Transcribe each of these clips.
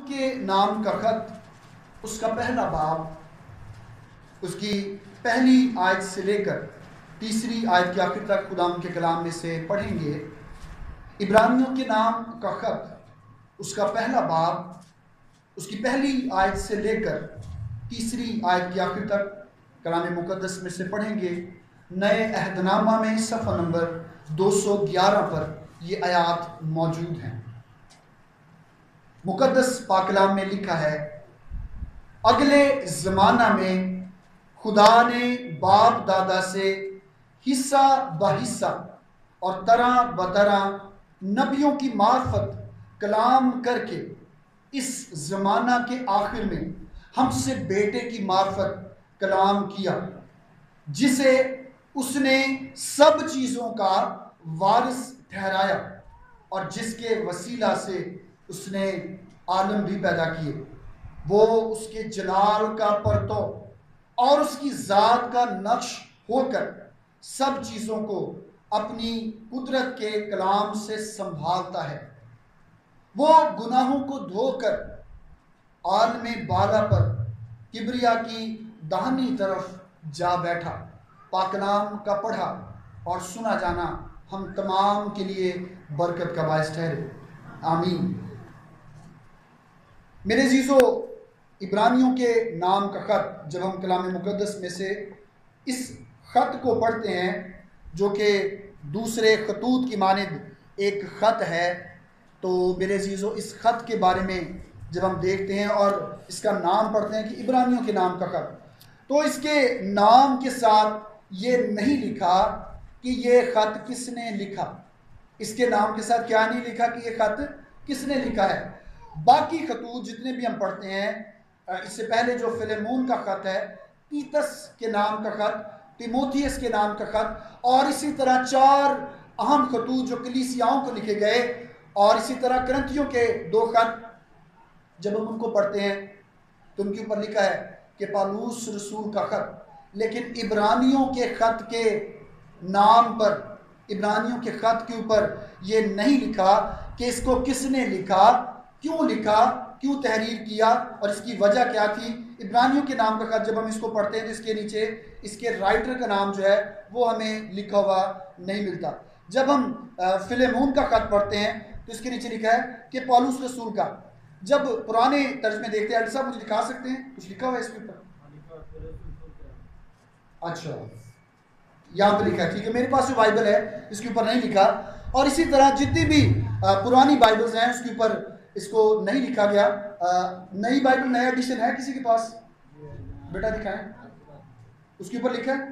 کے نام کا خط، اس کا پہلا باب، اس کی پہلی آیت سے لے کر تیسری آیت کے آخر تک خدا کے کلام میں سے پڑھیں گے۔ عبرانیوں کے نام کا خط، اس کا پہلا باب، اس کی پہلی آیت سے لے کر تیسری آیت کے آخر تک کلام مقدس میں سے پڑھیں گے۔ نئے عہد نامہ میں صفحہ نمبر 211 پر یہ آیات موجود ہیں۔ مقدس پاک کلام میں لکھا ہے، اگلے زمانہ میں خدا نے باپ دادا سے حصہ بحصہ اور طرح بطرح نبیوں کی معرفت کلام کر کے اس زمانہ کے آخر میں ہم سے بیٹے کی معرفت کلام کیا، جسے اس نے سب چیزوں کا وارث ٹھہرایا اور جس کے وسیلہ سے اس نے عالم بھی پیدا کیے۔ وہ اس کے جلال کا پرتو اور اس کی ذات کا نقش ہو کر سب چیزوں کو اپنی قدرت کے کلام سے سنبھالتا ہے۔ وہ گناہوں کو دھو کر عالم بالا پر کبریا کی داہنی طرف جا بیٹھا۔ پاک کلام کا پڑھا اور سنا جانا ہم تمام کے لیے برکت کا باعث ٹھہرے، آمین۔ میرے عزیزو، عبرانیوں کے نام کا خط، جب ہم کلام مقدس میں سے اس خط کو پڑھتے ہیں جو کہ دوسرے خطوط کی مانند ایک خط ہے، تو میرے عزیزو اس خط کے بارے میں جب ہم دیکھتے ہیں اور اس کا نام پڑھتے ہیں کہ عبرانیوں کے نام کا خط، تو اس کے نام کے ساتھ یہ نہیں لکھا کہ یہ خط کس نے لکھا۔ اس کے نام کے ساتھ کیا نہیں لکھا کہ یہ خط کس نے لکھا ہے۔ باقی خطوط جتنے بھی ہم پڑھتے ہیں، اس سے پہلے جو فلیمون کا خط ہے، تیتس کے نام کا خط، تیموتھیس کے نام کا خط، اور اسی طرح 4 اہم خطوط جو کلیسیاؤں کو لکھے گئے، اور اسی طرح کرنتھیوں کے 2 خط، جب ہم ان کو پڑھتے ہیں تو ان کے اوپر لکھا ہے کہ پالوس رسول کا خط، لیکن عبرانیوں کے خط کے نام پر، عبرانیوں کے خط کے اوپر یہ نہیں لکھا کہ اس کو کس نے لکھا، کیوں تحریر کیا اور اس کی وجہ کیا تھی۔ عبرانیوں کے نام کا خط جب ہم اس کو پڑھتے ہیں تو اس کے نیچے اس کے رائٹر کا نام جو ہے وہ ہمیں لکھا ہوا نہیں ملتا۔ جب ہم فلیمون کا خط پڑھتے ہیں تو اس کے نیچے لکھا ہے کہ پالوس رسول کا۔ جب پرانے ترجمے دیکھتے ہیں، صاحب مجھے دکھا سکتے ہیں کچھ لکھا ہوا ہے اس کے اوپر؟ اچھا، یہاں پہ لکھا ہے، ٹھیک ہے۔ میرے پاس جو بائبل ہے اس کے اوپر نہیں لکھا، اور اسی طرح جتنی بھی پرانی بائبلز ہیں اس کے اوپر اس کو نہیں لکھا گیا۔ نئی بائبل، نیا ایڈیشن ہے کسی کے پاس؟ بیٹا دکھائیں، اس کے اوپر لکھا ہے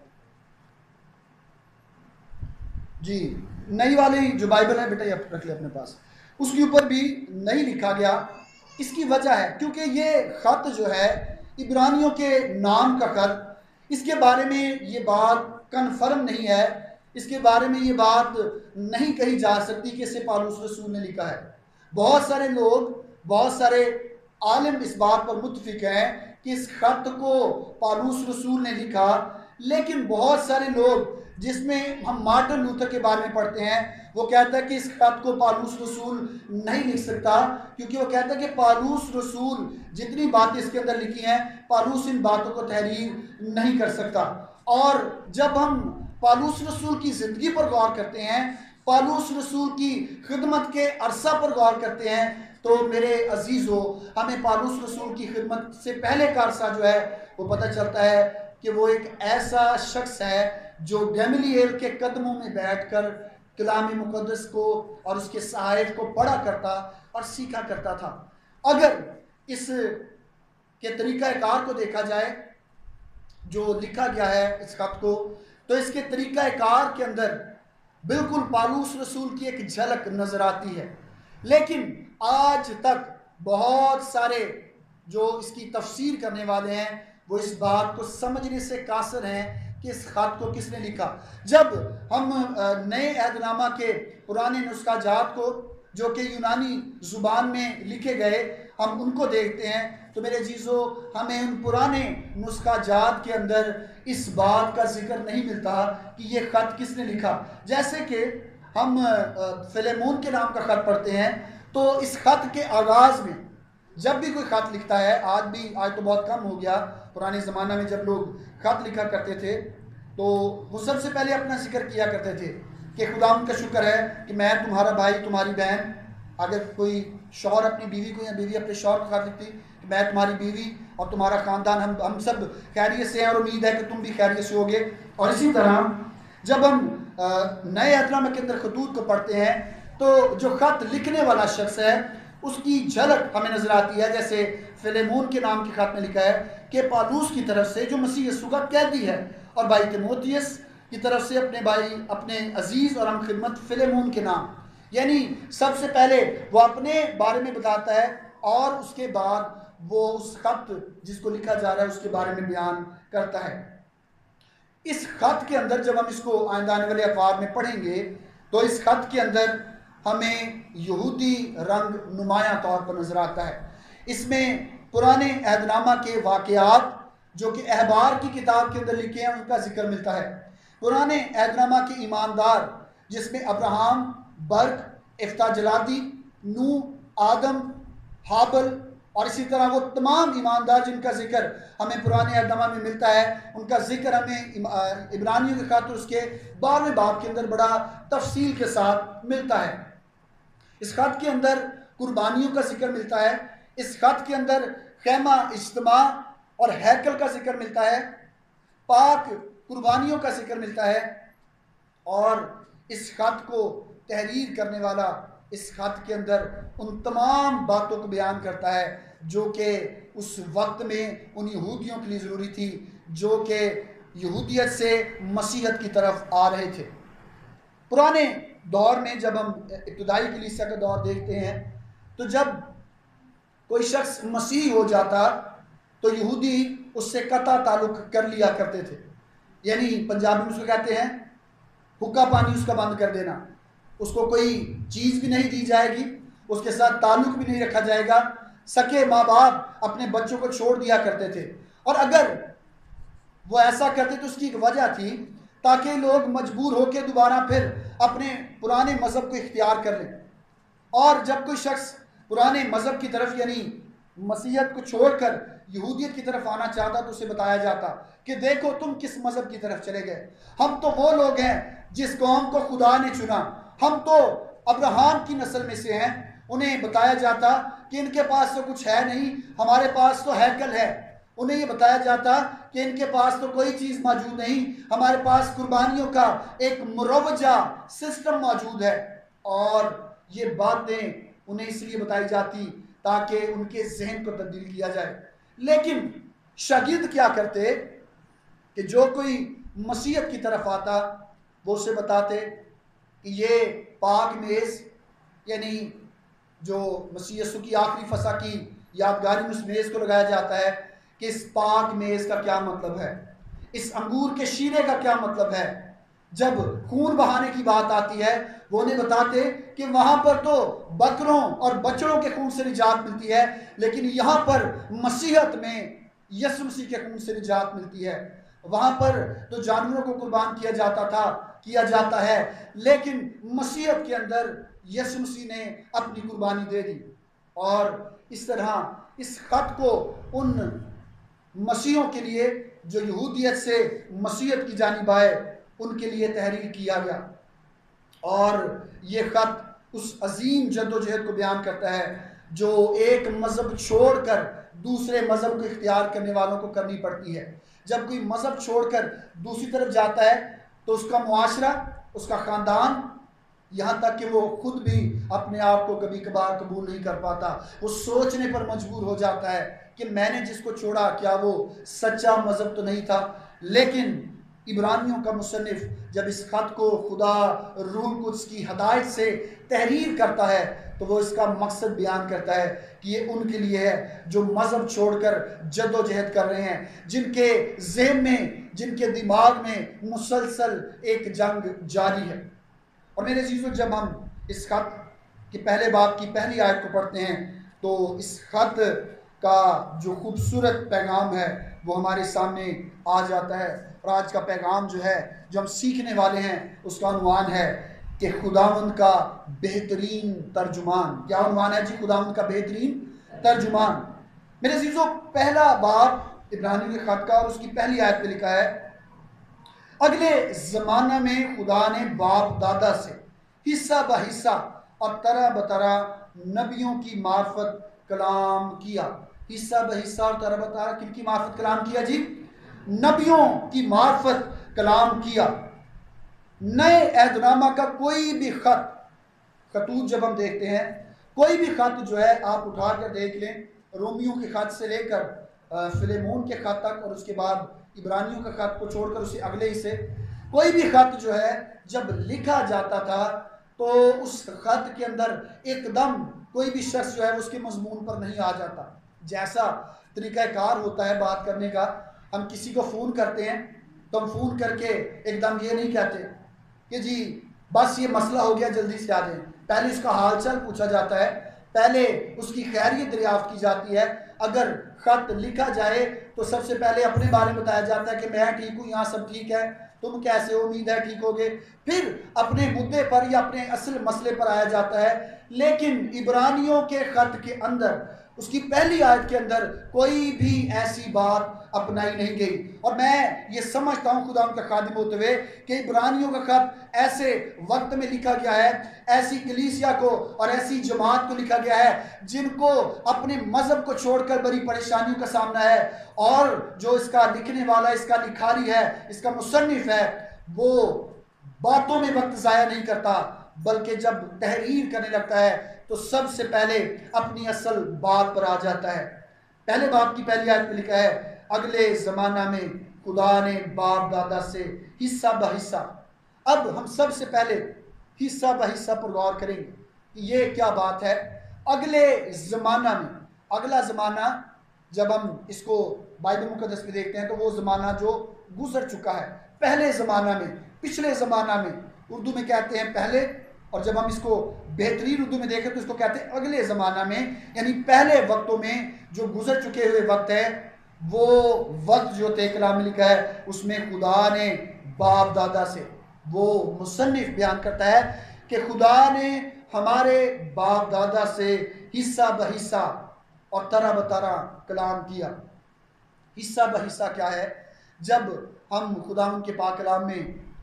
جی، نئی والی جو بائبل ہے بیٹا یہ رکھ لے اپنے پاس، اس کے اوپر بھی نہیں لکھا گیا۔ اس کی وجہ ہے کیونکہ یہ خط جو ہے عبرانیوں کے نام کا خط، اس کے بارے میں یہ بات کنفرم نہیں ہے، اس کے بارے میں یہ بات نہیں کہی جا سکتی کہ اسے پالوس رسول نے لکھا ہے۔ بہت سارے لوگ، بہت سارے عالم اس بات پر متفق ہیں کہ اس خط کو پالوس رسول نے لکھا، لیکن بہت سارے لوگ، جس میں ہم مارٹن لوتھر کے بارے میں پڑھتے ہیں، وہ کہتا ہے کہ اس خط کو پالوس رسول نہیں لکھ سکتا، کیونکہ وہ کہتا ہے کہ پالوس رسول جتنی باتیں اس کے اندر لکھی ہیں، پالوس ان باتوں کو تحریر نہیں کر سکتا۔ اور جب ہم پالوس رسول کی زندگی پر غور کرتے ہیں، پالوس رسول کی خدمت کے عرصہ پر غور کرتے ہیں، تو میرے عزیزو ہمیں پالوس رسول کی خدمت سے پہلے کا عرصہ جو ہے وہ پتہ چلتا ہے کہ وہ ایک ایسا شخص ہے جو گیملیل کے قدموں میں بیٹھ کر کلام مقدس کو اور اس کے صحائف کو پڑھا کرتا اور سیکھا کرتا تھا۔ اگر اس کے طریقہ کار کو دیکھا جائے جو لکھا گیا ہے اس خط کو، تو اس کے طریقہ کار کے اندر بالکل پالوس رسول کی ایک جھلک نظر آتی ہے، لیکن آج تک بہت سارے جو اس کی تفسیر کرنے والے ہیں وہ اس بات کو سمجھنے سے قاصر ہیں کہ اس خط کو کس نے لکھا۔ جب ہم نئے عہد نامہ کے پرانے نسخہ جات کو جو کہ یونانی زبان میں لکھے گئے ہم ان کو دیکھتے ہیں، تو میرے عزیزو ہمیں ان پرانے نسخہ جات کے اندر اس بات کا ذکر نہیں ملتا کہ یہ خط کس نے لکھا۔ جیسے کہ ہم فلیمون کے نام کا خط پڑھتے ہیں تو اس خط کے آغاز میں جب بھی کوئی خط لکھتا ہے، آج تو بہت کم ہو گیا، پرانے زمانہ میں جب لوگ خط لکھا کرتے تھے تو وہ سب سے پہلے اپنا ذکر کیا کرتے تھے کہ خدا ان کا شکر ہے کہ میں تمہارا بھائی تمہاری بہن، اگر کوئی شوہر اپنی بیوی کو یا بیوی اپنے شوہر کو خط لکھتی کہ میں تمہاری بیوی اور تمہارا خاندان ہم سب خیریت سے ہیں اور امید ہے کہ تم بھی خیریت سے ہوگے۔ اور اسی طرح جب ہم نئے عہد نامہ کے اندر خطوط کو پڑھتے ہیں تو جو خط لکھنے والا شخص ہے اس کی جھلک ہمیں نظر آتی ہے، جیسے فلیمون کے نام کے خط میں لکھا ہے کہ پالوس کی طرف سے جو مسیح یسوع کا قیدی ہے، اور بھائی تیموتھیوس کی طرف سے اپنے عزیز اور ہم خدمت فلیمون کے نام۔ یعنی سب سے پہلے وہ اپنے بارے میں بتاتا ہے اور اس کے بعد وہ اس خط جس کو لکھا جا رہا ہے اس کے بارے میں بیان کرتا ہے۔ اس خط کے اندر جب ہم اس کو آئندہ آنے والے افعال میں پڑھیں گے تو اس خط کے اندر ہمیں یہودی رنگ نمایاں طور پر نظر آتا ہے۔ اس میں پرانے عہد نامہ کے واقعات جو کہ احبار کی کتاب کے اندر لکھے ہیں ان کا ذکر ملتا ہے۔ پرانے عہد نامہ کے ایماندار جس میں ابراہم، برق، افتح جلادی، نوح، آدم، حابل اور اسی طرح وہ تمام ایماندار جن کا ذکر ہمیں پرانے عہد نامہ میں ملتا ہے، ان کا ذکر ہمیں عبرانیوں کے خط اس کے 12ویں باب کے اندر بڑا تفصیل کے ساتھ ملتا ہے۔ اس خط کے اندر قربانیوں کا ذکر ملتا ہے، اس خط کے اندر خیمہ اجتماع اور ہیکل کا ذکر ملتا ہے، پاک قربانیوں کا ذکر ملتا ہے، اور اس خط کو تحریر کرنے والا اس خط کے اندر ان تمام باتوں کو بیان کرتا ہے جو کہ اس وقت میں ان یہودیوں کے لیے ضروری تھی جو کہ یہودیت سے مسیحیت کی طرف آ رہے تھے۔ پرانے دور میں جب ہم ابتدائی کلیسیا کا دور دیکھتے ہیں تو جب کوئی شخص مسیحی ہو جاتا تو یہودی اس سے قطع تعلق کر لیا کرتے تھے، یعنی پنجابی میں اس کو کہتے ہیں حکا پانی اس کا بند کر دینا، اس کو کوئی چیز بھی نہیں دی جائے گی، اس کے ساتھ تعلق بھی نہیں رکھا جائے گا۔ سکے ماں باپ اپنے بچوں کو چھوڑ دیا کرتے تھے، اور اگر وہ ایسا کرتے تو اس کی ایک وجہ تھی تاکہ لوگ مجبور ہو کے دوبارہ پھر اپنے پرانے مذہب کو اختیار کر لیں۔ اور جب کوئی شخص پرانے مذہب کی طرف یعنی مسیحیت کو چھوڑ کر یہودیت کی طرف آنا چاہتا تو اسے بتایا جاتا کہ دیکھو تم کس مذہب کی طرف چلے گئے، ہم تو وہ لوگ ہیں جس قوم کو خدا نے چنا، ہم تو ابراہم کی نسل میں سے ہیں۔ انہیں بتایا جاتا کہ ان کے پاس تو کچھ ہے نہیں، ہمارے پاس تو ہیکل ہے۔ انہیں یہ بتایا جاتا کہ ان کے پاس تو کوئی چیز موجود نہیں، ہمارے پاس قربانیوں کا ایک مروجہ سسٹم موجود ہے، اور یہ باتیں انہیں اس لیے بتائی جاتی تاکہ ان کے ذہن کو تبدیل کیا جائے۔ لیکن شاگرد کیا کرتے کہ جو کوئی مسیحیت کی طرف آتا وہ اسے بتاتے کہ یہ پاک میز یعنی جو مسیح یسوع کی آخری فسح کی یادگاری میں اس میز کو لگایا جاتا ہے کہ اس پاک میز کا کیا مطلب ہے، اس انگور کے شیرے کا کیا مطلب ہے۔ جب خون بہانے کی بات آتی ہے وہ انہیں بتاتے کہ وہاں پر تو بکروں اور بچڑوں کے خون سے نجات ملتی ہے، لیکن یہاں پر مسیحیت میں یسوع مسیح کے خون سے نجات ملتی ہے۔ وہاں پر تو جانوروں کو قربان کیا جاتا ہے، لیکن مسیحیت کے اندر یسوع مسیح نے اپنی قربانی دے دی۔ اور اس طرح اس خط کو ان مسیحوں کے لیے جو یہودیت سے مسیحیت کی جانب آئے ان کے لیے تحریر کیا گیا، اور یہ خط اس عظیم جد و جہد کو بیان کرتا ہے جو ایک مذہب چھوڑ کر دوسرے مذہب کو اختیار کرنے والوں کو کرنی پڑتی ہے۔ جب کوئی مذہب چھوڑ کر دوسری طرف جاتا ہے تو اس کا معاشرہ، اس کا خاندان، یہاں تک کہ وہ خود بھی اپنے آپ کو کبھی کبھار قبول نہیں کر پاتا، وہ سوچنے پر مجبور ہو جاتا ہے کہ میں نے جس کو چھوڑا کیا وہ سچا مذہب تو نہیں تھا۔ لیکن عبرانیوں کا مصنف جب اس خط کو خدا روح القدس کی ہدایت سے تحریر کرتا ہے تو وہ اس کا مقصد بیان کرتا ہے کہ یہ ان کے لیے ہے جو مذہب چھوڑ کر جد و جہد کر رہے ہیں، جن کے ذہن میں، جن کے دماغ میں مسلسل ایک جنگ جاری ہے۔ اور میرے عزیزو، جب ہم اس خط کے پہلے باب کی پہلی آیت کو پڑھتے ہیں تو اس خط کا جو خوبصورت پیغام ہے وہ ہمارے سامنے آ جاتا ہے، اور آج کا پیغام جو ہے جو ہم سیکھنے والے ہیں اس کا عنوان ہے کہ خداوند کا بہترین ترجمان۔ کیا عنوان ہے جی؟ خداوند کا بہترین ترجمان۔ میرے عزیزو، پہلا باب عبرانیوں کے خط کا اور اس کی پہلی آیت پہ لکھا ہے، اگلے زمانہ میں خدا نے باپ دادا سے حصہ بہ حصہ اور طرح بطرح نبیوں کی معرفت کلام کیا۔ حصہ بہ حصہ اور طرح بطرح کن کی معرفت کلام کیا جی؟ نبیوں کی معرفت کلام کیا۔ نئے عہد نامہ کا کوئی بھی خطوط جب ہم دیکھتے ہیں، کوئی بھی خط جو ہے آپ اٹھا کر دیکھ لیں، رومیوں کے خط سے لے کر فلیمون کے خط تک، اور اس کے بعد عبرانیوں کا خط کو چھوڑ کر اسے اگلے ہی سے، کوئی بھی خط جو ہے جب لکھا جاتا تھا تو اس خط کے اندر ایک دم کوئی بھی شخص جو ہے اس کے مضمون پر نہیں آ جاتا۔ جیسا طریقہ کار ہوتا ہے بات کرنے کا، ہم کسی کو فون کرتے ہیں تو ہم فون کر کے ایک دم یہ نہیں کہتے کہ جی بس یہ مسئلہ ہو گیا جلدی سے آ جائیں، پہلے اس کا حال چال پوچھا جاتا ہے، پہلے اس کی خیریت دریافت کی جاتی ہے۔ اگر خط لکھا جائے تو سب سے پہلے اپنے بارے میں بتایا جاتا ہے کہ میں ٹھیک ہوں، یہاں سب ٹھیک ہے، تم کیسے ہو، امید ہے ٹھیک ہوگے، پھر اپنے مدعے پر یا اپنے اصل مسئلے پر آیا جاتا ہے۔ لیکن عبرانیوں کے خط کے اندر، اس کی پہلی آیت کے اندر کوئی بھی ایسی بات اپنائی نہیں گئی، اور میں یہ سمجھتا ہوں خدا ان کا خادم ہوتے ہوئے کہ عبرانیوں کا خط ایسے وقت میں لکھا گیا ہے، ایسی کلیسیا کو اور ایسی جماعت کو لکھا گیا ہے جن کو اپنے مذہب کو چھوڑ کر بڑی پریشانیوں کا سامنا ہے، اور جو اس کا لکھنے والا، اس کا لکھاری ہے، اس کا مصنف ہے، وہ باتوں میں وقت ضائع نہیں کرتا، بلکہ جب تحریر کرنے لگتا ہے تو سب سے پہلے اپنی اصل بات پر آ جاتا ہے۔ پہلے باب کی پہلی آیت میں لکھا ہے، اگلے زمانہ میں خدا نے باپ دادا سے حصہ بہ حصہ۔ اب ہم سب سے پہلے حصہ بہ حصہ پر غور کریں گے کہ یہ کیا بات ہے۔ اگلے زمانہ میں، اگلا زمانہ جب ہم اس کو بائبل مقدس میں دیکھتے ہیں تو وہ زمانہ جو گزر چکا ہے۔ پہلے زمانہ میں، پچھلے زمانہ میں، اردو میں کہتے ہیں پہلے، اور جب ہم اس کو بہترین اردو میں دیکھیں تو اس کو کہتے ہیں اگلے زمانہ میں، یعنی پہلے وقتوں میں جو گزر چکے ہوئے وقت ہے، وہ وقت جو تے کلام میں لکھا ہے اس میں خدا نے باپ دادا سے، وہ مصنف بیان کرتا ہے کہ خدا نے ہمارے باپ دادا سے حصہ بہ حصہ اور طرح بطرح کلام کیا۔ حصہ بہ حصہ کیا ہے؟ جب ہم خدا ان کے پاک کلام میں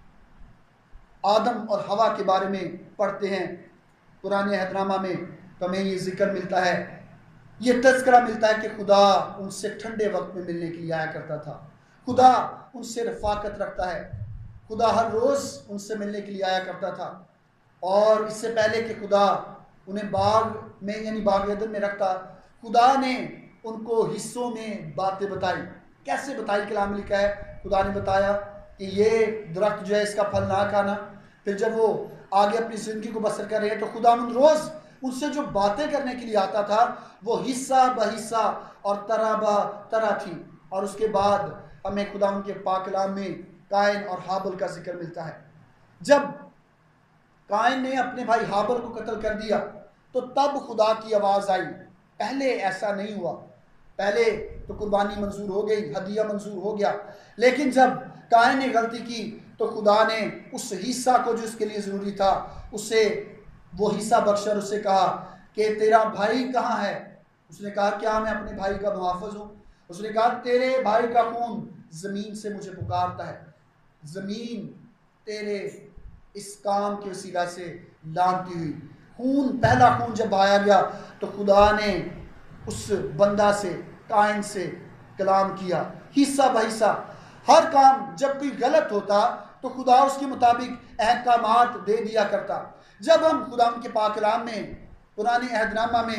آدم اور حوا کے بارے میں پڑھتے ہیں پرانے عہد نامہ میں، تو ہمیں یہ ذکر ملتا ہے، یہ تذکرہ ملتا ہے کہ خدا ان سے ٹھنڈے وقت میں ملنے کے لیے آیا کرتا تھا، خدا ان سے رفاقت رکھتا ہے، خدا ہر روز ان سے ملنے کے لیے آیا کرتا تھا، اور اس سے پہلے کہ خدا انہیں باغ میں یعنی باغ عدن میں رکھتا، خدا نے ان کو حصوں میں باتیں بتائی۔ کیسے بتائی؟ کلام میں لکھا ہے خدا نے بتایا کہ یہ درخت جو ہے اس کا پھل نہ کھانا۔ پھر جب وہ آگے اپنی زندگی کو بسر کر رہے ہیں تو خدا روز ان سے جو باتیں کرنے کے لیے آتا تھا وہ حصہ بہ حصہ اور طرح بہ طرح تھی۔ اور اس کے بعد ہمیں خدا ان کے پاک کلام میں قائن اور حابل کا ذکر ملتا ہے۔ جب قائن نے اپنے بھائی حابل کو قتل کر دیا تو تب خدا کی آواز آئی، پہلے ایسا نہیں ہوا، پہلے تو قربانی منظور ہو گئی، ہدیہ منظور ہو گیا، لیکن جب قائن نے غلطی کی تو خدا نے اس حصہ کو جو اس کے لیے ضروری تھا اسے وہ حصہ بخشا، اور اسے کہا کہ تیرا بھائی کہاں ہے؟ اس نے کہا کیا میں اپنے بھائی کا محافظ ہوں؟ اس نے کہا تیرے بھائی کا خون زمین سے مجھے پکارتا ہے، زمین تیرے اس کام کے وسیلہ سے لانتی ہوئی۔ خون، پہلا خون جب آیا گیا تو خدا نے اس بندہ سے، قائن سے کلام کیا، حصہ بہ حصہ۔ ہر کام جب کوئی غلط ہوتا تو خدا اس کے مطابق احکامات دے دیا کرتا۔ جب ہم خدا کے پاک کلام میں پرانے عہد نامہ میں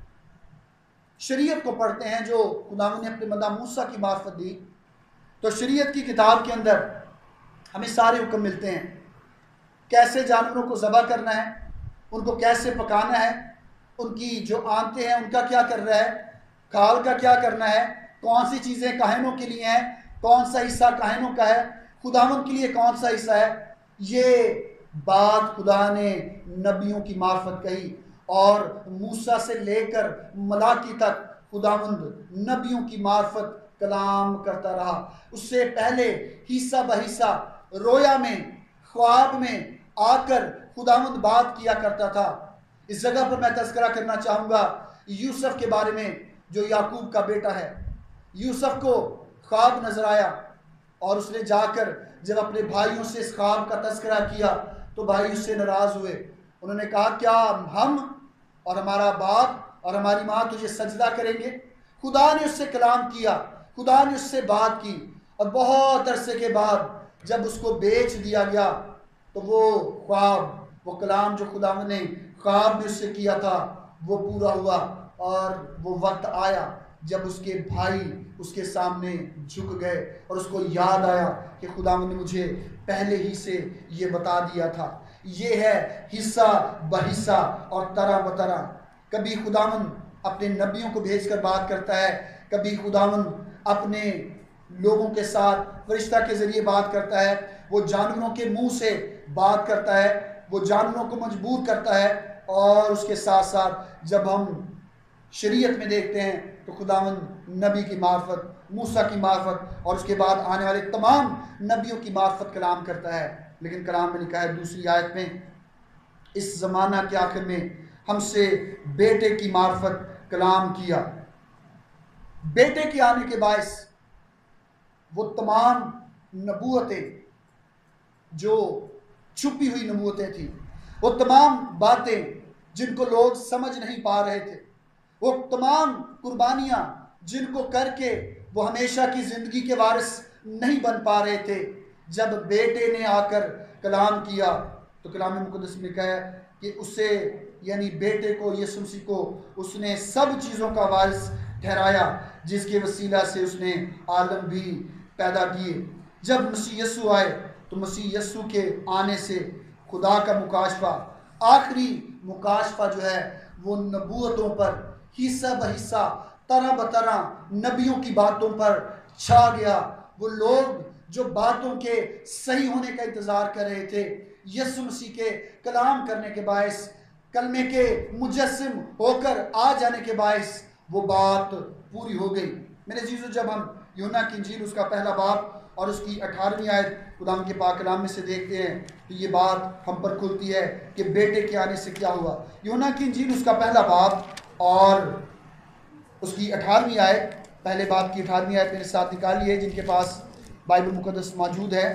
شریعت کو پڑھتے ہیں جو خدا نے اپنے بندہ موسیٰ کی معرفت دی، تو شریعت کی کتاب کے اندر ہمیں سارے حکم ملتے ہیں، کیسے جانوروں کو ذبح کرنا ہے، ان کو کیسے پکانا ہے، ان کی جو آنتیں ہیں ان کا کیا کرنا ہے، کھال کا کیا کرنا ہے، کون سی چیزیں کاہنوں کے لیے ہیں، کون سا حصہ کاہنوں کا ہے، خداوند کے لیے کون سا حصہ ہے۔ یہ بات خدا نے نبیوں کی معرفت کہی، اور موسیٰ سے لے کر ملاکی تک خداوند نبیوں کی معرفت کلام کرتا رہا۔ اس سے پہلے حصہ بہ حصہ رویا میں، خواب میں آ کر خداوند بات کیا کرتا تھا۔ اس جگہ پر میں تذکرہ کرنا چاہوں گا، یوسف کے بارے میں جو یعقوب کا بیٹا ہے. یوسف کو خواب نظر آیا اور اس نے جا کر جب اپنے بھائیوں سے اس خواب کا تذکرہ کیا تو بھائی اس سے ناراض ہوئے. انہوں نے کہا کیا ہم اور ہمارا باپ اور ہماری ماں تجھے سجدہ کریں گے؟ خدا نے اس سے کلام کیا، خدا نے اس سے بات کی، اور بہت عرصے کے بعد جب اس کو بیچ دیا گیا تو وہ خواب، وہ کلام جو خدا نے خواب میں اس سے کیا تھا وہ پورا ہوا، اور وہ وقت آیا جب اس کے بھائی اس کے سامنے جھک گئے اور اس کو یاد آیا کہ خدا نے مجھے پہلے ہی سے یہ بتا دیا تھا. یہ ہے حصہ بحصہ اور طرح بطرح. کبھی خداوند اپنے نبیوں کو بھیج کر بات کرتا ہے، کبھی خداوند اپنے لوگوں کے ساتھ فرشتہ کے ذریعے بات کرتا ہے، وہ جانوروں کے منہ سے بات کرتا ہے، وہ جانوروں کو مجبور کرتا ہے. اور اس کے ساتھ ساتھ جب ہم شریعت میں دیکھتے ہیں تو خداوند نبی کی معرفت، موسیٰ کی معرفت اور اس کے بعد آنے والے تمام نبیوں کی معرفت کلام کرتا ہے. لیکن کلام میں لکھا ہے دوسری آیت میں، اس زمانہ کے آخر میں ہم سے بیٹے کی معرفت کلام کیا. بیٹے کے آنے کے باعث وہ تمام نبوتیں جو چھپی ہوئی نبوتیں تھیں، وہ تمام باتیں جن کو لوگ سمجھ نہیں پا رہے تھے، وہ تمام قربانیاں جن کو کر کے وہ ہمیشہ کی زندگی کے وارث نہیں بن پا رہے تھے، جب بیٹے نے آ کر کلام کیا تو کلام مقدس میں لکھا ہے کہ اسے یعنی بیٹے کو، یسوع مسیح کو اس نے سب چیزوں کا وارث ٹھہرایا، جس کے وسیلہ سے اس نے عالم بھی پیدا کیے. جب مسیح یسوع آئے تو مسیح یسوع کے آنے سے خدا کا مکاشفہ، آخری مکاشفہ جو ہے وہ نبوتوں پر حصہ بحصہ طرح بطرح نبیوں کی باتوں پر چھا گیا. وہ لوگ جو باتوں کے صحیح ہونے کا انتظار کر رہے تھے، یسوع مسیح کے کلام کرنے کے باعث، کلمے کے مجسم ہو کر آ جانے کے باعث وہ بات پوری ہو گئی. میرے عزیزو، جب ہم یوحنا کی انجیل اس کا پہلا باب اور اس کی 18ویں آیت خدا کے پاک کلام میں سے دیکھتے ہیں تو یہ بات ہم پر کھلتی ہے کہ بیٹے کے آنے سے کیا ہوا. یوحنا کی انجیل اس کا پہلا باب اور اس کی 18ویں آیت، پہلے باب کی 18ویں آیت میرے ساتھ نکالی ہے جن کے پاس بائبل مقدس موجود ہے.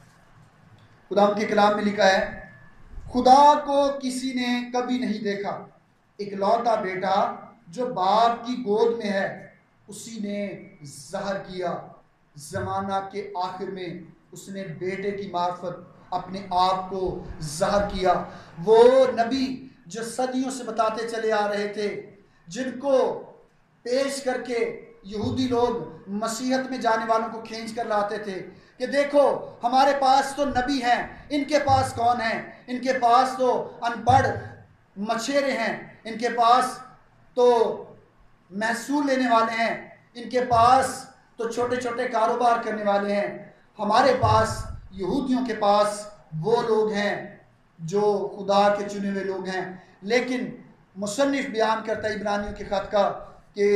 خدا کے کلام میں لکھا ہے، خدا کو کسی نے کبھی نہیں دیکھا، اکلوتا بیٹا جو باپ کی گود میں ہے اسی نے ظاہر کیا. زمانہ کے آخر میں اس نے بیٹے کی معرفت اپنے آپ کو ظاہر کیا. وہ نبی جو صدیوں سے بتاتے چلے آ رہے تھے، جن کو پیش کر کے یہودی لوگ مسیحت میں جانے والوں کو کھینچ کر لاتے تھے کہ دیکھو ہمارے پاس تو نبی ہیں، ان کے پاس کون ہیں؟ ان کے پاس تو ان پڑھ مچھیرے ہیں، ان کے پاس تو محصول لینے والے ہیں، ان کے پاس تو چھوٹے چھوٹے کاروبار کرنے والے ہیں. ہمارے پاس یہودیوں کے پاس وہ لوگ ہیں جو خدا کے چنے ہوئے لوگ ہیں. لیکن مصنف بیان کرتا ہے عبرانیوں کے خط کا کہ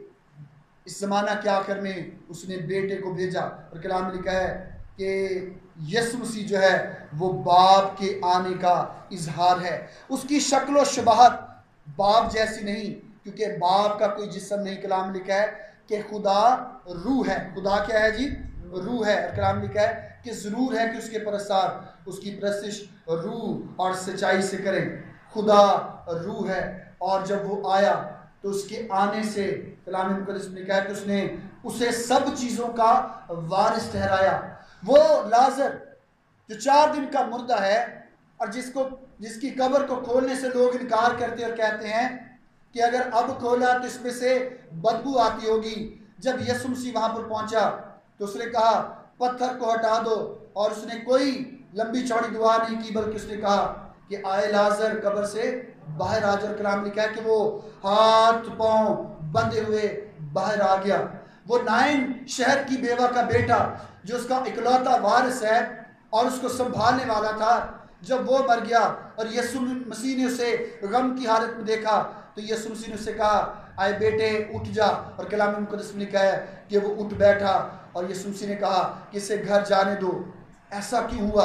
اس زمانہ کے آخر میں اس نے بیٹے کو بھیجا، اور کلام میں لکھا ہے کہ یسوع مسیح جو ہے وہ باپ کے آنے کا اظہار ہے. اس کی شکل و شباہت باپ جیسی نہیں، کیونکہ باپ کا کوئی جسم نہیں. کلام میں لکھا ہے کہ خدا روح ہے. خدا کیا ہے جی؟ روح ہے. اور کلام میں لکھا ہے کہ ضرور ہے کہ اس کے پرستار اس کی پرستش روح اور سچائی سے کریں. خدا روح ہے، اور جب وہ آیا تو اس کے آنے سے کلام مقدس میں لکھا ہے کہ اس نے اسے سب چیزوں کا وارث ٹھہرایا. وہ لازر جو 4 دن کا مردہ ہے اور جس کی قبر کو کھولنے سے لوگ انکار کرتے اور کہتے ہیں کہ اگر اب کھولا تو اس میں سے بدبو آتی ہوگی. جب یسوع مسیح وہاں پر پہنچا تو اس نے کہا پتھر کو ہٹا دو، اور اس نے کوئی لمبی چوڑی دعا نہیں کی بلکہ اس نے کہا کہ آئے لازر قبر سے باہر آ جا. کلام لکھا ہے کہ وہ ہاتھ پاؤں بندھے ہوئے باہر آ گیا. وہ نائن شہر کی بیوہ کا بیٹا جو اس کا اکلوتا وارث ہے اور اس کو سنبھالنے والا تھا، جب وہ مر گیا اور یسوع مسیح نے اسے غم کی حالت میں دیکھا تو یسوع مسیح نے اسے کہا آئے بیٹے اٹھ جا. اور کلام مقدس میں لکھا ہے کہ وہ اٹھ بیٹھا اور یسوع مسیح نے کہا کہ اسے گھر جانے دو. ایسا کیوں ہوا؟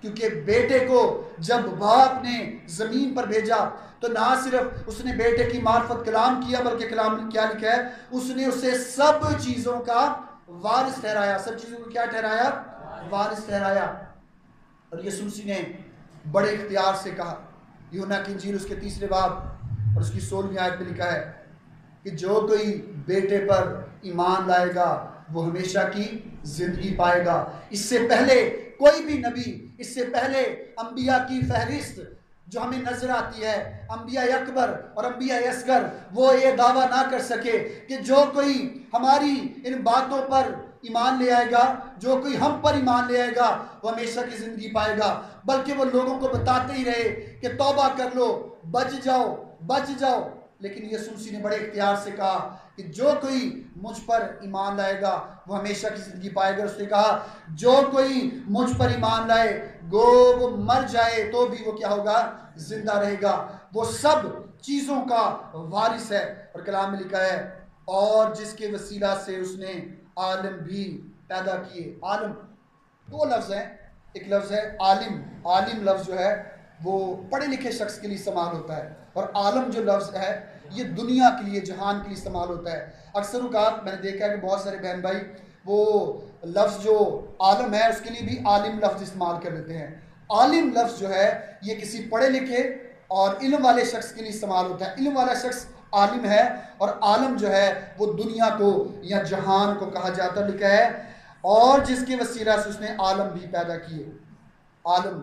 کیونکہ بیٹے کو جب باپ نے زمین پر بھیجا تو نہ صرف اس نے بیٹے کی معرفت کلام کیا، بلکہ کلام میں کیا لکھا ہے، اس نے اسے سب چیزوں کا وارث ٹھہرایا۔ سب چیزوں کو کیا ٹھہرایا؟ وارث ٹھہرایا۔ اور یسوع مسیح نے بڑے اختیار سے کہا، یوحنا کی انجیل اس کے 3 باب اور اس کی 16ویں آیت میں لکھا ہے کہ جو کوئی بیٹے پر ایمان لائے گا وہ ہمیشہ کی زندگی پائے گا۔ اس سے پہلے کوئی بھی نبی، اس سے پہلے انبیاء کی فہرست جو ہمیں نظر آتی ہے، انبیاء اکبر اور انبیاء اصغر، وہ یہ دعویٰ نہ کر سکے کہ جو کوئی ہماری ان باتوں پر ایمان لے آئے گا، جو کوئی ہم پر ایمان لے آئے گا وہ ہمیشہ کی زندگی پائے گا، بلکہ وہ لوگوں کو بتاتے ہی رہے کہ توبہ کر لو، بچ جاؤ، بچ جاؤ۔ لیکن یسوع مسیح نے بڑے اختیار سے کہا کہ جو کوئی مجھ پر ایمان لائے گا وہ ہمیشہ کی زندگی پائے گا۔ اس نے کہا جو کوئی مجھ پر ایمان لائے گو وہ مر جائے تو بھی وہ کیا ہوگا؟ زندہ رہے گا۔ وہ سب چیزوں کا وارث ہے۔ اور کلام میں لکھا ہے اور جس کے وسیلہ سے اس نے عالم بھی پیدا کیے۔ عالم 2 لفظ ہیں، ایک لفظ ہے عالم۔ عالم لفظ جو ہے وہ پڑھے لکھے شخص کے لیے استعمال ہوتا ہے، اور عالم جو لفظ ہے یہ دنیا کے لیے، جہان کے لیے استعمال ہوتا ہے۔ اکثر اوقات میں نے دیکھا ہے کہ بہت سارے بہن بھائی وہ لفظ جو عالم ہے اس کے لیے بھی عالم لفظ استعمال کر لیتے ہیں۔ عالم لفظ جو ہے یہ کسی پڑھے لکھے اور علم والے شخص کے لیے استعمال ہوتا ہے۔ علم والا شخص عالم ہے، اور عالم جو ہے وہ دنیا کو یا جہان کو کہا جاتا ہے۔ لکھا ہے اور جس کے وسیلہ سے اس نے عالم بھی پیدا کیے۔ عالم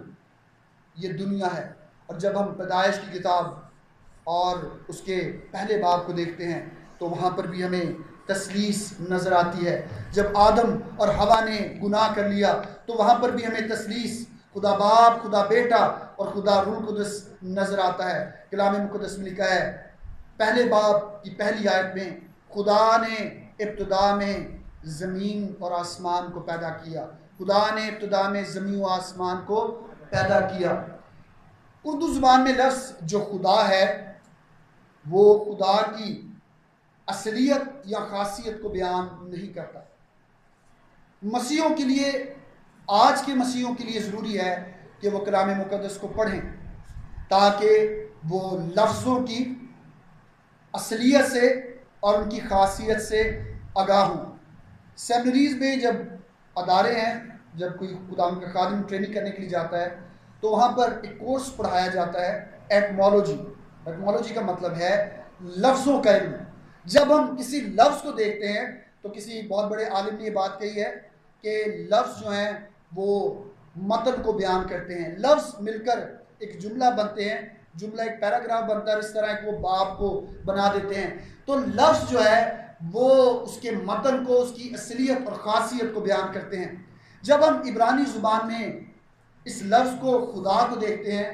یہ دنیا ہے۔ اور جب ہم پیدائش کی کتاب اور اس کے پہلے باب کو دیکھتے ہیں تو وہاں پر بھی ہمیں تثلیث نظر آتی ہے۔ جب آدم اور حوا نے گناہ کر لیا تو وہاں پر بھی ہمیں تثلیث، خدا باپ، خدا بیٹا اور خدا روح القدس نظر آتا ہے۔ کلام مقدس میں لکھا ہے پہلے باب کی پہلی آیت میں خدا نے ابتدا میں زمین اور آسمان کو پیدا کیا۔ خدا نے ابتدا میں زمین و آسمان کو پیدا کیا۔ اردو زبان میں لفظ جو خدا ہے وہ خدا کی اصلیت یا خاصیت کو بیان نہیں کرتا۔ مسیحوں کے لیے، آج کے مسیحوں کے لیے ضروری ہے کہ وہ کلام مقدس کو پڑھیں تاکہ وہ لفظوں کی اصلیت سے اور ان کی خاصیت سے آگاہ ہوں۔ سیمنریز میں جب ادارے ہیں، جب کوئی خدا کا خادم ٹریننگ کرنے کے لیے جاتا ہے تو وہاں پر ایک کورس پڑھایا جاتا ہے ایٹمالوجی۔ ایٹمالوجی کا مطلب ہے لفظوں کا علم۔ جب ہم کسی لفظ کو دیکھتے ہیں تو کسی بہت بڑے عالم نے یہ بات کہی ہے کہ لفظ جو ہیں وہ متن کو بیان کرتے ہیں۔ لفظ مل کر ایک جملہ بنتے ہیں، جملہ ایک پیراگراف بنتا ہے، اس طرح ایک وہ باب کو بنا دیتے ہیں۔ تو لفظ جو ہے وہ اس کے متن کو، اس کی اصلیت اور خاصیت کو بیان کرتے ہیں۔ جب ہم عبرانی زبان میں اس لفظ کو خدا کو دیکھتے ہیں،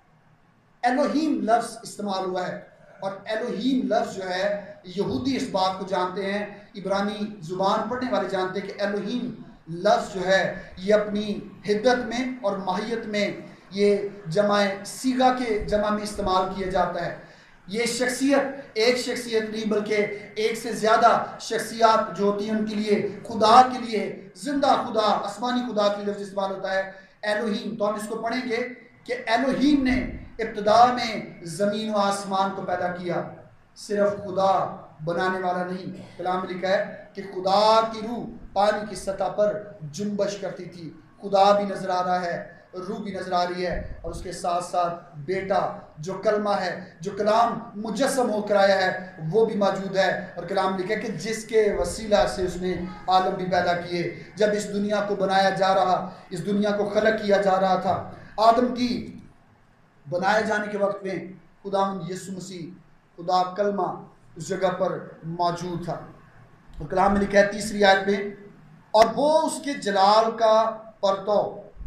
الوہیم لفظ استعمال ہوا ہے، اور الوہیم لفظ جو ہے یہودی اس بات کو جانتے ہیں، عبرانی زبان پڑھنے والے جانتے ہیں کہ الوہیم لفظ جو ہے یہ اپنی حدت میں اور ماہیت میں یہ جمع صیغہ کے جمع میں استعمال کیا جاتا ہے۔ یہ شخصیت ایک شخصیت نہیں بلکہ ایک سے زیادہ شخصیات جو ہوتی ہیں ان کے لیے، خدا کے لیے، زندہ خدا، آسمانی خدا کے لفظ استعمال ہوتا ہے الوہیم۔ تو ہم اس کو پڑھیں گے کہ الوہیم نے ابتدا میں زمین و آسمان کو پیدا کیا۔ صرف خدا بنانے والا نہیں، کلام میں لکھا ہے کہ خدا کی روح پانی کی سطح پر جنبش کرتی تھی۔ خدا بھی نظر آ رہا ہے، روح بھی نظر آ رہی ہے، اور اس کے ساتھ ساتھ بیٹا جو کلمہ ہے، جو کلام مجسم ہو کر آیا ہے وہ بھی موجود ہے۔ اور کلام لکھا ہے کہ جس کے وسیلہ سے اس نے عالم بھی پیدا کیے۔ جب اس دنیا کو بنایا جا رہا، اس دنیا کو خلق کیا جا رہا تھا، آدم کی بنائے جانے کے وقت میں خداوند یسوع مسیح، خدا کلمہ اس جگہ پر موجود تھا۔ اور کلام میں لکھا ہے 3 آیت میں اور وہ اس کے جلال کا پرتو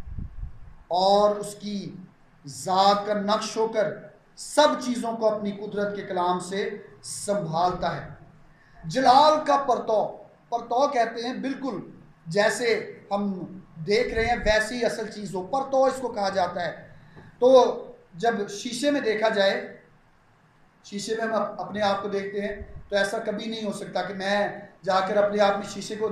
اور اس کی ذات کا نقش ہو کر سب چیزوں کو اپنی قدرت کے کلام سے سنبھالتا ہے۔ جلال کا پرتو، پرتو کہتے ہیں بالکل جیسے ہم دیکھ رہے ہیں ویسی ہی اصل چیز ہو، پرتو اس کو کہا جاتا ہے۔ تو جب شیشے میں دیکھا جائے، شیشے میں ہم اپنے آپ کو دیکھتے ہیں تو ایسا کبھی نہیں ہو سکتا کہ میں جا کر اپنے آپ میں شیشے کو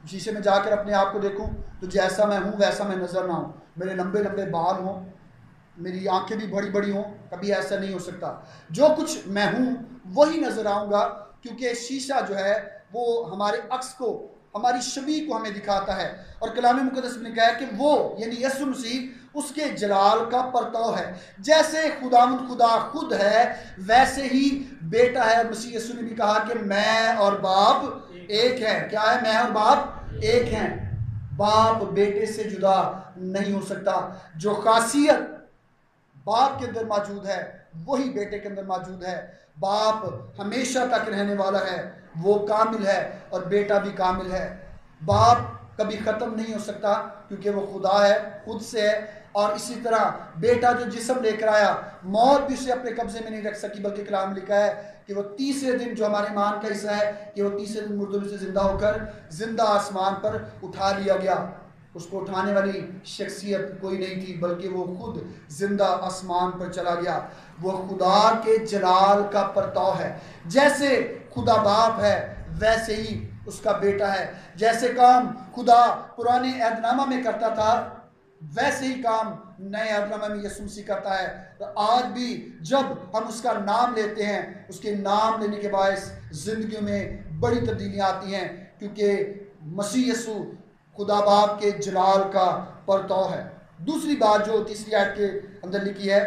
شیشے میں جا کر اپنے آپ کو دیکھوں تو جیسا میں ہوں ویسا میں نظر نہ ہوں، میرے لمبے لمبے بال ہوں، میری آنکھیں بھی بڑی بڑی ہوں، کبھی ایسا نہیں ہو سکتا۔ جو کچھ میں ہوں وہی نظر آؤں گا، کیونکہ شیشہ جو ہے وہ ہمارے عکس کو، ہماری شبیہ کو ہمیں دکھاتا ہے۔ اور کلام مقدس میں کہا ہے کہ وہ یعنی یسوع مسیح اس کے جلال کا پرتو ہے۔ جیسے خداوند خدا خود ہے ویسے ہی بیٹا ہے۔ مسیح یسوع نے بھی کہا کہ میں اور باپ ایک ہے۔ کیا ہے؟ میں اور باپ ایک ہیں۔ باپ بیٹے سے جدا نہیں ہو سکتا۔ جو خاصیت باپ کے اندر موجود ہے وہی بیٹے کے اندر موجود ہے۔ باپ ہمیشہ تک رہنے والا ہے، وہ کامل ہے، اور بیٹا بھی کامل ہے۔ باپ کبھی ختم نہیں ہو سکتا کیونکہ وہ خدا ہے، خود سے ہے، اور اسی طرح بیٹا جو جسم لے کر آیا، موت بھی اسے اپنے قبضے میں نہیں رکھ سکی، بلکہ کلام میں لکھا ہے کہ وہ تیسرے دن، جو ہمارے ایمان کا حصہ ہے کہ وہ تیسرے دن مردوں میں سے زندہ ہو کر زندہ آسمان پر اٹھا لیا گیا۔ اس کو اٹھانے والی شخصیت کوئی نہیں تھی، بلکہ وہ خود زندہ آسمان پر چلا گیا۔ وہ خدا کے جلال کا پرتو ہے۔ جیسے خدا باپ ہے ویسے ہی اس کا بیٹا ہے۔ جیسے کام خدا پرانے عہد نامہ میں کرتا تھا ویسے ہی کام نئے عہد نامہ میں یسوع مسیح کرتا ہے۔ تو آج بھی جب ہم اس کا نام لیتے ہیں، اس کے نام لینے کے باعث زندگیوں میں بڑی تبدیلیاں آتی ہیں، کیونکہ مسیح یسوع خدا باپ کے جلال کا پرتو ہے۔ دوسری بات جو تیسری آیت کے اندر لکھی ہے،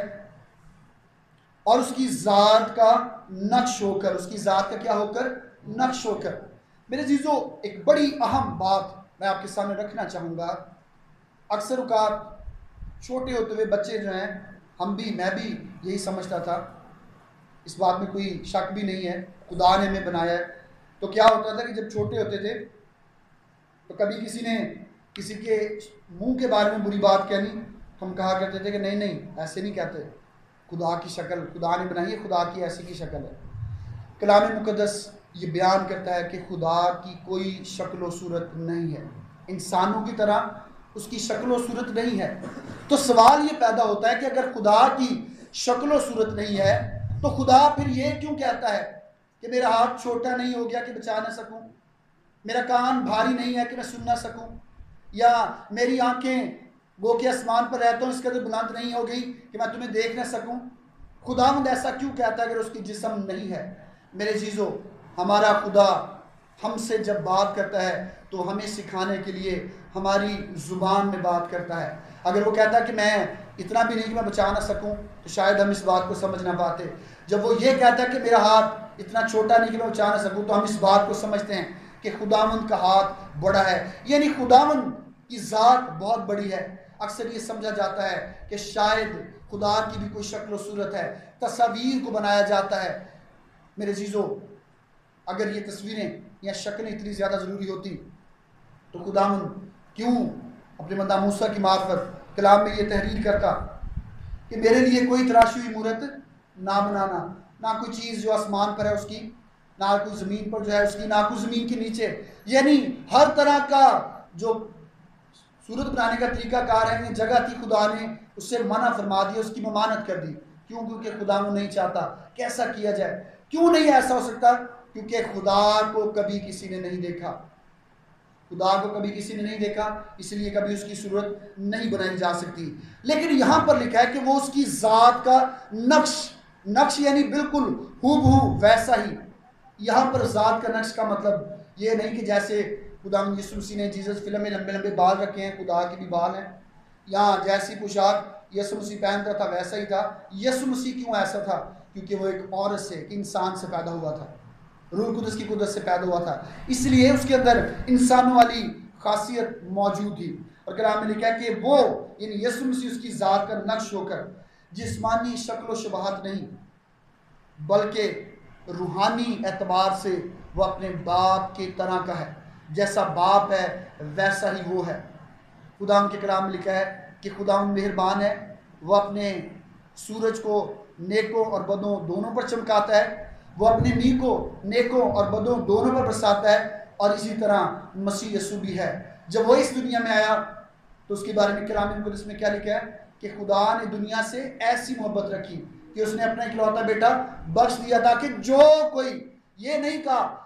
اور اس کی ذات کا نقش ہو کر، اس کی ذات کا کیا ہو کر؟ نقش ہو کر۔ میرے عزیزو، ایک بڑی اہم بات میں آپ کے سامنے رکھنا چاہوں گا۔ اکثر اوقات چھوٹے ہوتے ہوئے بچے جو ہیں، میں بھی یہی سمجھتا تھا، اس بات میں کوئی شک بھی نہیں ہے، خدا نے ہمیں بنایا ہے۔ تو کیا ہوتا تھا کہ جب چھوٹے ہوتے تھے تو کبھی کسی نے کسی کے منہ کے بارے میں بری بات کہنی، ہم کہا کرتے تھے کہ نہیں نہیں ایسے نہیں کہتے، خدا کی شکل خدا نے بنائی ہے، خدا کی ایسی کی شکل ہے۔ کلام مقدس یہ بیان کرتا ہے کہ خدا کی کوئی شکل و صورت نہیں ہے، انسانوں کی طرح اس کی شکل و صورت نہیں ہے۔ تو سوال یہ پیدا ہوتا ہے کہ اگر خدا کی شکل و صورت نہیں ہے تو خدا پھر یہ کیوں کہتا ہے کہ میرا ہاتھ چھوٹا نہیں ہو گیا کہ بچا نہ سکوں، میرا کان بھاری نہیں ہے کہ میں سن نہ سکوں، یا میری آنکھیں گو کہ آسمان پر رہتا ہوں اس قدر بلند نہیں ہو گئی کہ میں تمہیں دیکھ نہ سکوں؟ خداوند ایسا کیوں کہتا ہے اگر اس کی جسم نہیں ہے؟ میرے عزیزو، ہمارا خدا ہم سے جب بات کرتا ہے تو ہمیں سکھانے کے لیے ہماری زبان میں بات کرتا ہے۔ اگر وہ کہتا ہے کہ میں اتنا بھی نہیں کہ میں بچا نہ سکوں تو شاید ہم اس بات کو سمجھ نہ پاتے۔ جب وہ یہ کہتا ہے کہ میرا ہاتھ اتنا چھوٹا نہیں کہ میں بچا نہ سکوں تو ہم اس بات کو سمجھتے ہیں کہ خداوند کا ہاتھ بڑا ہے، یعنی خداوند کی ذات بہت بڑی ہے۔ اکثر یہ سمجھا جاتا ہے کہ شاید خدا کی بھی کوئی شکل و صورت ہے، تصاویر کو بنایا جاتا ہے۔ میرے عزیزو، اگر یہ تصویریں یا شکلیں اتنی زیادہ ضروری ہوتی تو خداوند کیوں اپنے بندہ موسیٰ کی معرفت کلام میں یہ تحریر کرتا کہ میرے لیے کوئی تراشی ہوئی مورت نہ بنانا، نہ کوئی چیز جو آسمان پر ہے اس کی، نہ کوئی زمین پر جو ہے اس کی، نہ کوئی زمین کے نیچے، یعنی ہر طرح کا جو صورت بنانے کا طریقہ کار ہے، جگہ تھی خدا نے اس سے منع فرما دی، اس کی ممانعت کر دی۔ کیوں؟ کیونکہ خدا وہ نہیں چاہتا۔ کیسا کیا جائے؟ کیوں نہیں ایسا ہو سکتا؟ کیونکہ خدا کو کبھی کسی نے نہیں دیکھا، خدا کو کبھی کسی نے نہیں دیکھا، اس لیے کبھی اس کی صورت نہیں بنائی جا سکتی۔ لیکن یہاں پر لکھا ہے کہ وہ اس کی ذات کا نقش یعنی بالکل ہو بہو ویسا ہی۔ یہاں پر ذات کا نقش کا مطلب یہ نہیں کہ جیسے خدا یسوع مسیح نے جیسس فلم میں لمبے لمبے بال رکھے ہیں، خدا کے بھی بال ہیں، یا جیسی پوشاک یسوع مسیح پہنتا تھا ویسا ہی تھا۔ یسوع مسیح کیوں ایسا تھا؟ کیونکہ وہ ایک عورت سے، ایک انسان سے پیدا ہوا تھا، روح القدس کی قدرت سے پیدا ہوا تھا، اس لیے اس کے اندر انسانوں والی خاصیت موجود تھی۔ اور کلام میں لکھا ہے کہ وہ یعنی یسوع مسیح اس کی ذات کا نقش ہو کر جسمانی شکل و شباہت نہیں بلکہ روحانی اعتبار سے وہ اپنے باپ کی طرح کا ہے، جیسا باپ ہے ویسا ہی وہ ہے۔ خدا کے کلام میں لکھا ہے کہ خدا مہربان ہے، وہ اپنے سورج کو نیکوں اور بدوں دونوں پر چمکاتا ہے، وہ اپنے می کو نیکوں اور بدوں دونوں پر برساتا ہے، اور اسی طرح مسیح یسوع بھی ہے۔ جب وہ اس دنیا میں آیا تو اس کے بارے میں کلام مقدس میں کیا لکھا ہے کہ خدا نے دنیا سے ایسی محبت رکھی کہ اس نے اپنا اکلوتا بیٹا بخش دیا تاکہ جو کوئی، یہ نہیں کہا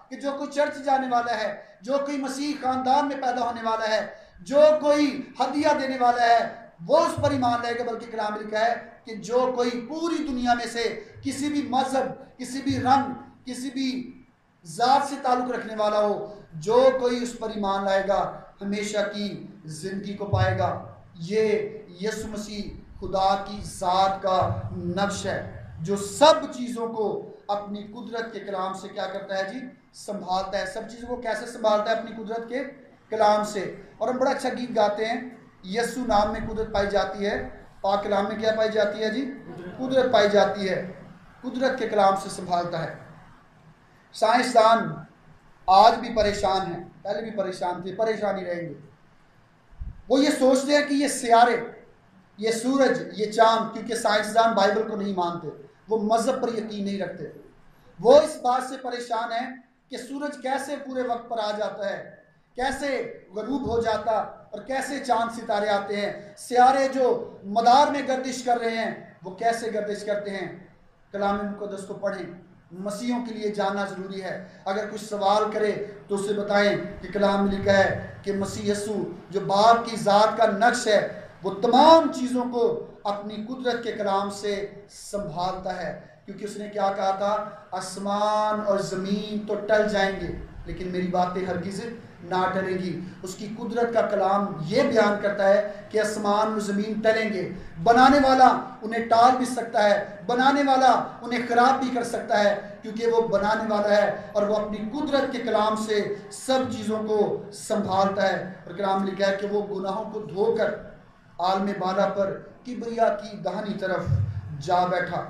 کہ جو کوئی چرچ جانے والا ہے، جو کوئی مسیح خاندان میں پیدا ہونے والا ہے، جو کوئی ہدیہ دینے والا ہے، وہ اس پر ایمان لائے گا۔ بلکہ کلام میں لکھا ہے کہ جو کوئی پوری دنیا میں سے کسی بھی مذہب، کسی بھی رنگ، کسی بھی ذات سے تعلق رکھنے والا ہو، جو کوئی اس پر ایمان لائے گا ہمیشہ کی زندگی کو پائے گا۔ یہ یسوع مسیح خدا کی ذات کا نقش ہے جو سب چیزوں کو اپنی قدرت کے کلام سے کیا کرتا ہے جی؟ سنبھالتا ہے۔ سب چیزوں کو کیسے سنبھالتا ہے؟ اپنی قدرت کے کلام سے۔ اور ہم بڑا اچھا گیت گاتے ہیں، یسوع نام میں قدرت پائی جاتی ہے۔ پاک کلام میں کیا پائی جاتی ہے جی؟ قدرت پائی جاتی ہے۔ قدرت کے کلام سے سنبھالتا ہے۔ سائنسدان آج بھی پریشان ہیں، پہلے بھی پریشان تھے، پریشانی رہیں گے۔ وہ یہ سوچتے ہیں کہ یہ سیارے، یہ سورج، یہ چاند، کیونکہ سائنسدان بائبل کو نہیں مانتے، وہ مذہب پر یقین نہیں رکھتے، وہ اس بات سے پریشان ہیں کہ سورج کیسے پورے وقت پر آ جاتا ہے، کیسے غروب ہو جاتا، اور کیسے چاند ستارے آتے ہیں، سیارے جو مدار میں گردش کر رہے ہیں وہ کیسے گردش کرتے ہیں۔ کلام مقدس کو پڑھیں، مسیحوں کے لیے جاننا ضروری ہے۔ اگر کچھ سوال کرے تو اسے بتائیں کہ کلام میں لکھا ہے کہ مسیح یسوع جو باپ کی ذات کا نقش ہے وہ تمام چیزوں کو اپنی قدرت کے کلام سے سنبھالتا ہے، کیونکہ اس نے کیا کہا تھا؟ آسمان اور زمین تو ٹل جائیں گے لیکن میری باتیں ہرگز نہ ٹلیں گی۔ اس کی قدرت کا کلام یہ بیان کرتا ہے کہ آسمان اور زمین ٹلیں گے، بنانے والا انہیں ٹال بھی سکتا ہے، بنانے والا انہیں خراب بھی کر سکتا ہے، کیونکہ وہ بنانے والا ہے اور وہ اپنی قدرت کے کلام سے سب چیزوں کو سنبھالتا ہے۔ اور کلام میں لکھا ہے کہ وہ گناہوں کو دھو کر عالم بالا پر کبریا کی دہنی طرف جا بیٹھا۔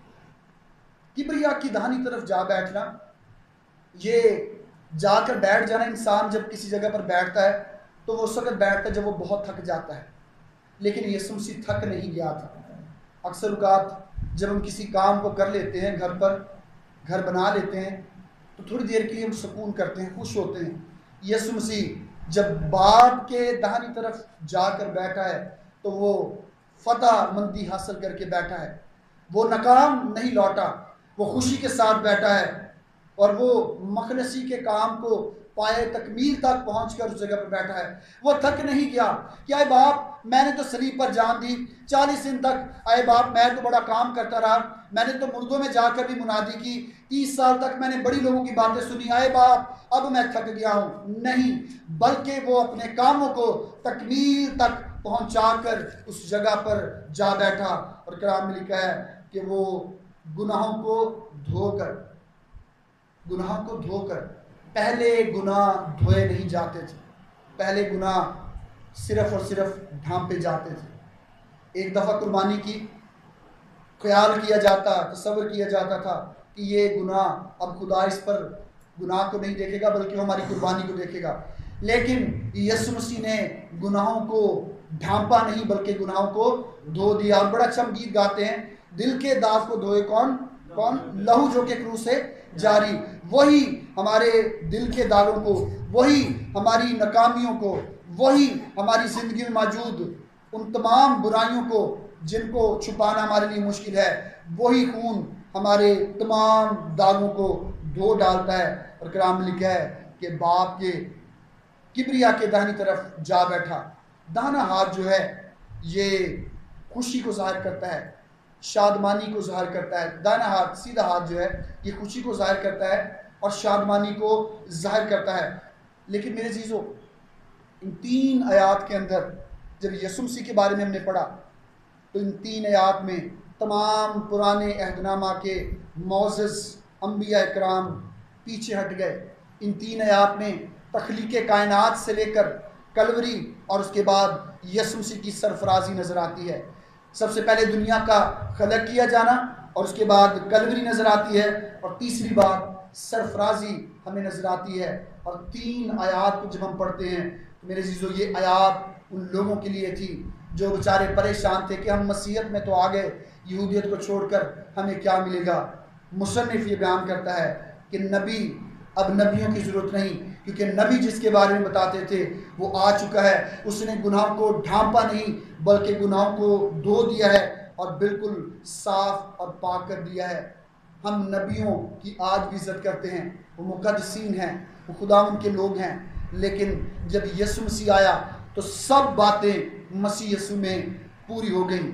کبریا کی دہنی طرف جا بیٹھنا، یہ جا کر بیٹھ جانا، انسان جب کسی جگہ پر بیٹھتا ہے تو وہ اس وقت بیٹھتا ہے جب وہ بہت تھک جاتا ہے، لیکن یسوع مسیح تھک نہیں گیا تھا۔ اکثر اوقات جب ہم کسی کام کو کر لیتے ہیں، گھر پر گھر بنا لیتے ہیں، تو تھوڑی دیر کے لیے ہم سکون کرتے ہیں، خوش ہوتے ہیں۔ یسوع مسیح جب باپ کے دہنی طرف جا کر بیٹھا ہے تو وہ فتح مندی حاصل کر کے بیٹھا ہے، وہ ناکام نہیں لوٹا، وہ خوشی کے ساتھ بیٹھا ہے، اور وہ مخلصی کے کام کو پائے تکمیل تک پہنچ کر اس جگہ پر بیٹھا ہے۔ وہ تھک نہیں گیا کہ اے باپ میں نے تو صلیب پر جان دی 40 دن تک، اے باپ میں تو بڑا کام کرتا رہا، میں نے تو مردوں میں جا کر بھی منادی کی، 30 سال تک میں نے بڑی لوگوں کی باتیں سنی، اے باپ اب میں تھک گیا ہوں۔ نہیں، بلکہ وہ اپنے کاموں کو تکمیل تک پہنچا کر اس جگہ پر جا بیٹھا۔ اور کلام میں لکھا ہے کہ وہ گناہوں کو دھو کر پہلے گناہ دھوئے نہیں جاتے تھے، پہلے گناہ صرف اور صرف ڈھانپے جاتے تھے۔ ایک دفعہ قربانی کی خیال کیا جاتا، تصور کیا جاتا تھا کہ یہ گناہ، اب خدا اس پر گناہ کو نہیں دیکھے گا بلکہ وہ ہماری قربانی کو دیکھے گا، لیکن یسوع مسیح نے گناہوں کو ڈھانپا نہیں بلکہ گناہوں کو دھو دیا۔ اور بڑا اچھا ہم گیت گاتے ہیں، دل کے داغ کو دھوئے کون؟ لہو جو کہ کروس سے جاری۔ وہی ہمارے دل کے داغوں کو، وہی ہماری ناکامیوں کو، وہی ہماری زندگی میں موجود ان تمام برائیوں کو جن کو چھپانا ہمارے لیے مشکل ہے، وہی خون ہمارے تمام داغوں کو دھو ڈالتا ہے۔ اور کلام میں لکھا ہے کہ باپ کے کبریا کے داہنی طرف جا بیٹھا۔ داہنا ہاتھ جو ہے یہ خوشی کو ظاہر کرتا ہے، شادمانی کو ظاہر کرتا ہے۔ داہنا ہاتھ، سیدھا ہاتھ جو ہے یہ خوشی کو ظاہر کرتا ہے اور شادمانی کو ظاہر کرتا ہے۔ لیکن میرے عزیزو، ان 3 آیات کے اندر جب یسوع مسیح کے بارے میں ہم نے پڑھا تو ان 3 آیات میں تمام پرانے عہد نامہ کے معزز انبیاء اکرام پیچھے ہٹ گئے۔ ان 3 آیات میں تخلیق کائنات سے لے کر کلوری اور اس کے بعد یسوع مسیح کی سرفرازی نظر آتی ہے۔ سب سے پہلے دنیا کا خلق کیا جانا، اور اس کے بعد کلوری نظر آتی ہے، اور تیسری بات سرفرازی ہمیں نظر آتی ہے۔ اور 3 آیات کو جب ہم پڑھتے ہیں تو میرے عزیزو یہ آیات ان لوگوں کے لیے تھی جو بیچارے پریشان تھے کہ ہم مسیحیت میں تو آ گئے، یہودیت کو چھوڑ کر ہمیں کیا ملے گا۔ مصنف یہ بیان کرتا ہے کہ نبی، اب نبیوں کی ضرورت نہیں، کیونکہ نبی جس کے بارے میں بتاتے تھے وہ آ چکا ہے۔ اس نے گناہ کو ڈھانپا نہیں بلکہ گناہوں کو دھو دیا ہے اور بالکل صاف اور پاک کر دیا ہے۔ ہم نبیوں کی آج بھی عزت کرتے ہیں، وہ مقدسین ہیں، وہ خداوند کے لوگ ہیں، لیکن جب یسوع مسیح آیا تو سب باتیں مسیح یسوع میں پوری ہو گئیں۔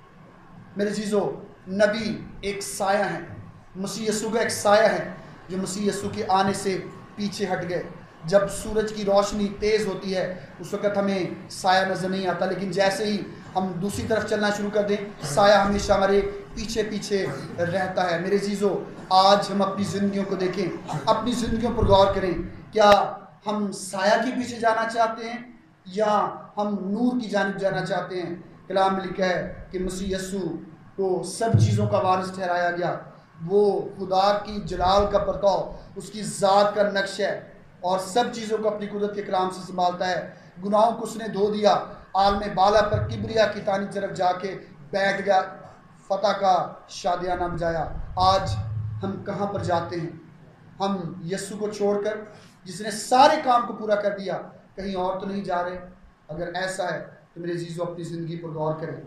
میرے عزیزو، نبی ایک سایہ ہے، مسیح یسوع کا ایک سایہ ہے جو مسیح یسوع کے آنے سے پیچھے ہٹ گئے۔ جب سورج کی روشنی تیز ہوتی ہے اس وقت ہمیں سایہ نظر نہیں آتا، لیکن جیسے ہی ہم دوسری طرف چلنا شروع کر دیں سایہ ہمیشہ ہمارے پیچھے پیچھے رہتا ہے۔ میرے عزیزو، آج ہم اپنی زندگیوں کو دیکھیں، اپنی زندگیوں پر غور کریں، کیا ہم سایہ کے پیچھے جانا چاہتے ہیں یا ہم نور کی جانب جانا چاہتے ہیں؟ کلام میں لکھا ہے کہ مسیح یسوع کو سب چیزوں کا وارث ٹھہرایا گیا، وہ خدا کی جلال کا پرتاؤ، اس کی ذات کا نقش ہے اور سب چیزوں کو اپنی قدرت کے کلام سے سنبھالتا ہے۔ گناہوں کو اس نے دھو دیا، عالم بالا پر کبریا کی تانی طرف جا کے بیٹھ گیا، فتح کا شادیانہ بجایا۔ آج ہم کہاں پر جاتے ہیں؟ ہم یسوع کو چھوڑ کر جس نے سارے کام کو پورا کر دیا کہیں اور تو نہیں جا رہے؟ اگر ایسا ہے تو میرے عزیزو اپنی زندگی پر غور کریں۔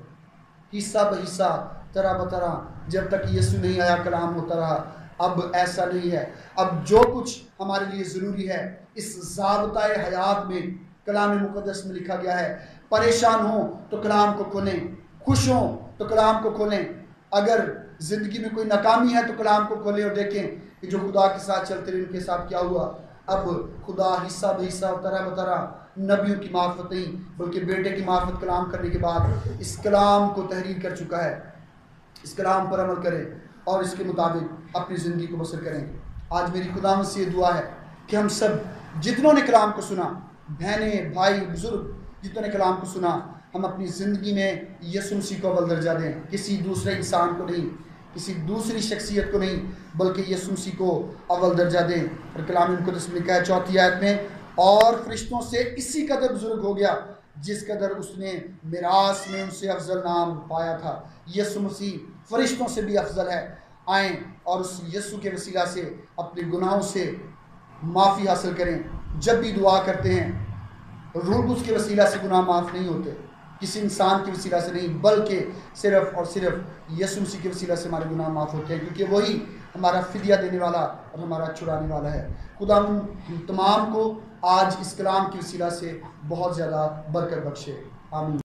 حصہ بحصہ، طرح بطرح، جب تک یسوع نہیں آیا کلام ہوتا رہا۔ اب ایسا نہیں ہے، اب جو کچھ ہمارے لیے ضروری ہے اس ضابطۂ حیات میں کلام مقدس میں لکھا گیا ہے۔ پریشان ہوں تو کلام کو کھولیں، خوش ہوں تو کلام کو کھولیں، اگر زندگی میں کوئی ناکامی ہے تو کلام کو کھولیں اور دیکھیں کہ جو خدا کے ساتھ چلتے رہے ان کے ساتھ کیا ہوا۔ اب خدا حصہ بحصہ، طرح بطرح نبیوں کی معرفت نہیں بلکہ بیٹے کی معرفت کلام کرنے کے بعد اس کلام کو تحریر کر چکا ہے۔ اس کلام پر عمل کریں اور اس کے مطابق اپنی زندگی کو بسر کریں۔ آج میری خداوند سے یہ دعا ہے کہ ہم سب جتنوں نے کلام کو سنا، بہنیں، بھائی، بزرگ، جتنوں نے کلام کو سنا، ہم اپنی زندگی میں یسوع مسیح کو اول درجہ دیں، کسی دوسرے انسان کو نہیں، کسی دوسری شخصیت کو نہیں، بلکہ یسوع مسیح کو اول درجہ دیں۔ اور کلام مقدس میں لکھا ہے 4 آیت میں، اور فرشتوں سے اسی قدر بزرگ ہو گیا جس قدر اس نے میراث میں ان سے افضل نام پایا تھا۔ یسوع مسیح فرشتوں سے بھی افضل ہے۔ آئیں اور اس یسوع کے وسیلہ سے اپنے گناہوں سے معافی حاصل کریں۔ جب بھی دعا کرتے ہیں روح القدس کے وسیلہ سے گناہ معاف نہیں ہوتے، کسی انسان کے وسیلہ سے نہیں، بلکہ صرف اور صرف یسوع مسیح کے وسیلہ سے ہمارے گناہ معاف ہوتے ہیں، کیونکہ وہی ہمارا فدیہ دینے والا اور ہمارا چھڑانے والا ہے۔ خدا ہم تمام کو آج اس کلام کے وسیلہ سے بہت زیادہ برکت بخشے، آمین۔